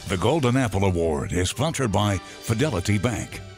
The Golden Apple Award is sponsored by Fidelity Bank.